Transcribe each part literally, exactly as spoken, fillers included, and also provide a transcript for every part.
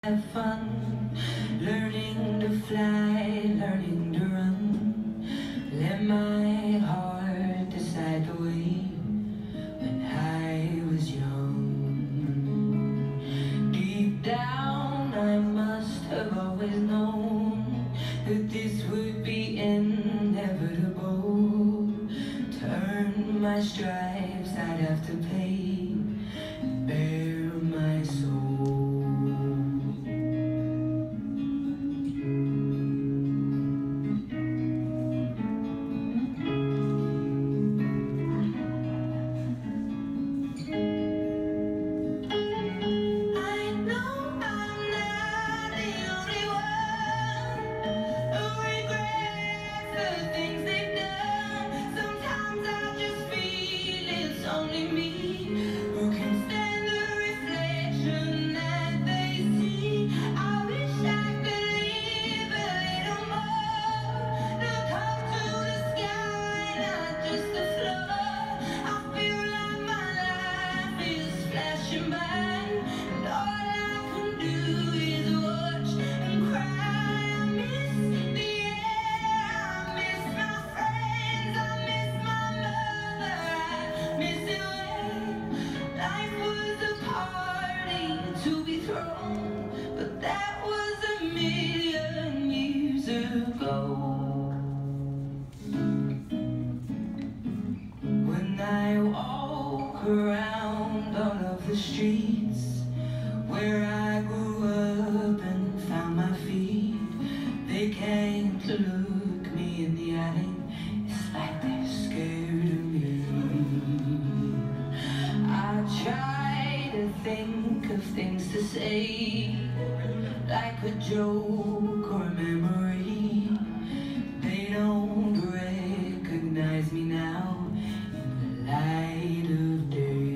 Have fun, learning to fly, learning to run. Let my heart decide the way when I was young. Deep down I must have always known that this would be inevitable. Turn my stripes, I'd have to pay, bare my soul. But that was a million years ago. When I walk around all of the streets where I grew up and found my feet, they can't look me in the eye. It's like they're scared of me. I try to think of things to say, like a joke or a memory. They don't recognize me now in the light of day.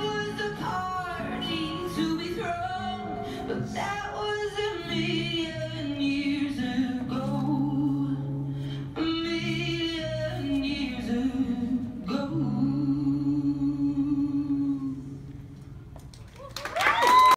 But that was a million